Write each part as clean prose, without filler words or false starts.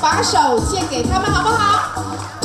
把手献给他们，好不好？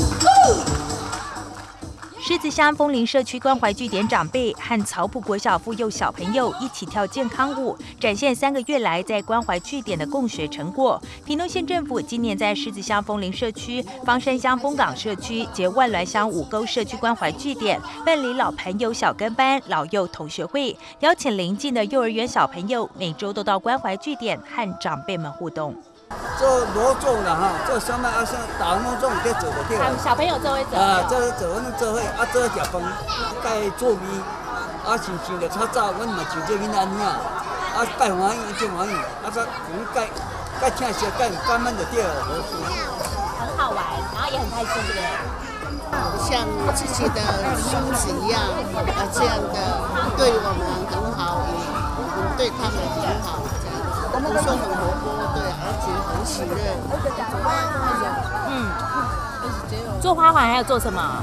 狮子乡枫林社区关怀据点长辈和草埔国小妇幼小朋友一起跳健康舞，展现3个月来在关怀据点的共学成果。屏东县政府今年在狮子乡枫林社区、方山乡丰港社区及万峦乡五沟社区关怀据点办理老朋友小跟班、老幼同学会，邀请邻近的幼儿园小朋友每周都到关怀据点和长辈们互动。 做劳作啦哈，做什么打农种在做就对了。 小朋友做伙做。 做阮做伙做食饭，该做米，亲像着较早，阮嘛就这囡仔尔，该欢喜就欢喜，该请些该慢慢就对了。 很好玩，然后也很开心，对不对？ 像自己的孙子一样，这样的对我们很好，也对他们很好。我们说很活泼，对，而且很喜乐。 做花环还有做什么？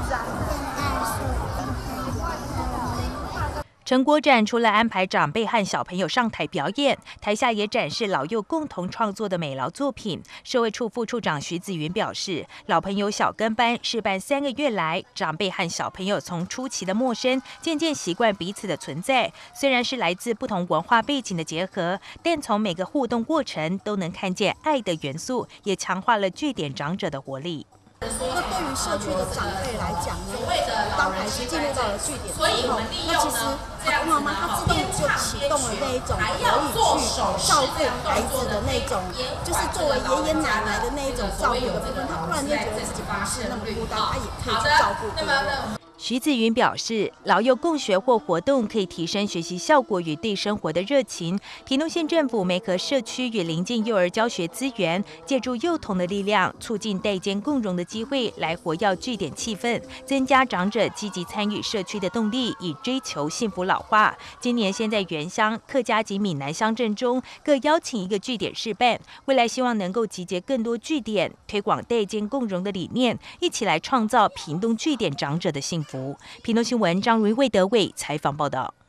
成果展除了安排长辈和小朋友上台表演，台下也展示老幼共同创作的美劳作品。社会处副处长徐子云表示，老朋友小跟班试办3个月来，长辈和小朋友从初期的陌生，渐渐习惯彼此的存在。虽然是来自不同文化背景的结合，但从每个互动过程都能看见爱的元素，也强化了据点长者的活力。 那对于社区的长辈来讲呢，当孩子进入到了据点之后，那其实爸爸妈妈他自动就启动了那一种可以去照顾孩子的那种，就是作为爷爷奶奶的那一种照顾的部分，他突然间觉得自己不是那么孤单，他也可以去照顾别人。 徐子云表示，老幼共学或活动可以提升学习效果与对生活的热情。屏东县政府媒合社区与邻近幼儿教学资源，借助幼童的力量，促进代间共融的机会，来活跃据点气氛，增加长者积极参与社区的动力，以追求幸福老化。今年先在原乡、客家及闽南乡镇中各邀请一个据点示范，未来希望能够集结更多据点，推广代间共融的理念，一起来创造屏东据点长者的幸福。屏东新闻张如魏德伟采访报道。